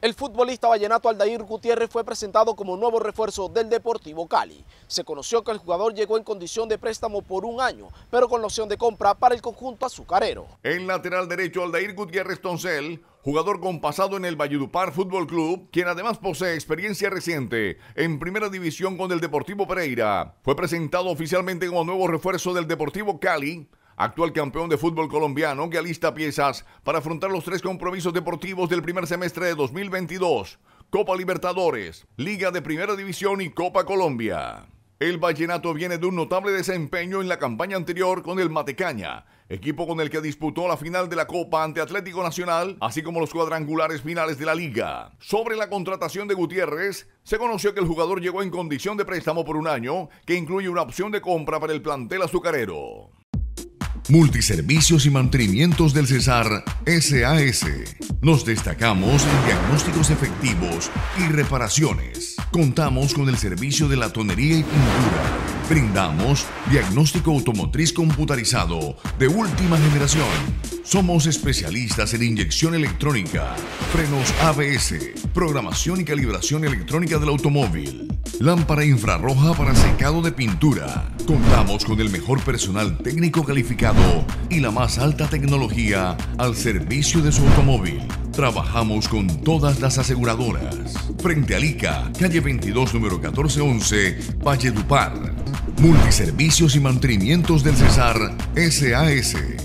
El futbolista vallenato Aldair Gutiérrez fue presentado como nuevo refuerzo del Deportivo Cali. Se conoció que el jugador llegó en condición de préstamo por un año, pero con la opción de compra para el conjunto azucarero. El lateral derecho Aldair Gutiérrez Toncel, jugador con pasado en el Valledupar Fútbol Club, quien además posee experiencia reciente en primera división con el Deportivo Pereira, fue presentado oficialmente como nuevo refuerzo del Deportivo Cali, actual campeón de fútbol colombiano, que alista piezas para afrontar los 3 compromisos deportivos del primer semestre de 2022, Copa Libertadores, Liga de Primera División y Copa Colombia. El vallenato viene de un notable desempeño en la campaña anterior con el Matecaña, equipo con el que disputó la final de la Copa ante Atlético Nacional, así como los cuadrangulares finales de la Liga. Sobre la contratación de Gutiérrez, se conoció que el jugador llegó en condición de préstamo por un año, que incluye una opción de compra para el plantel azucarero. Multiservicios y mantenimientos del Cesar SAS. Nos destacamos en diagnósticos efectivos y reparaciones. Contamos con el servicio de la tonería y pintura. Brindamos diagnóstico automotriz computarizado de última generación. Somos especialistas en inyección electrónica, frenos ABS, programación y calibración electrónica del automóvil, lámpara infrarroja para secado de pintura. Contamos con el mejor personal técnico calificado y la más alta tecnología al servicio de su automóvil. Trabajamos con todas las aseguradoras. Frente a Lica, calle 22, número 1411, Valledupar. Multiservicios y mantenimientos del Cesar SAS.